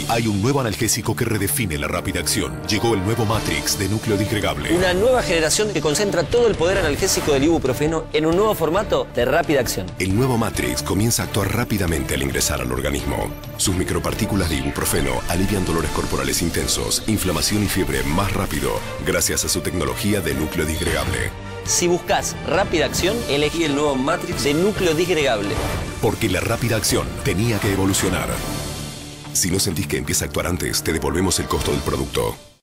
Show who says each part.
Speaker 1: Hay un nuevo analgésico que redefine la rápida acción. Llegó el nuevo Matrix de núcleo disgregable.
Speaker 2: Una nueva generación que concentra todo el poder analgésico del ibuprofeno en un nuevo formato de rápida acción.
Speaker 1: El nuevo Matrix comienza a actuar rápidamente al ingresar al organismo. Sus micropartículas de ibuprofeno alivian dolores corporales intensos, inflamación y fiebre más rápido, gracias a su tecnología de núcleo disgregable.
Speaker 2: Si buscas rápida acción, elegí el nuevo Matrix de núcleo disgregable.
Speaker 1: Porque la rápida acción tenía que evolucionar. Si no sentís que empieza a actuar antes, te devolvemos el costo del producto.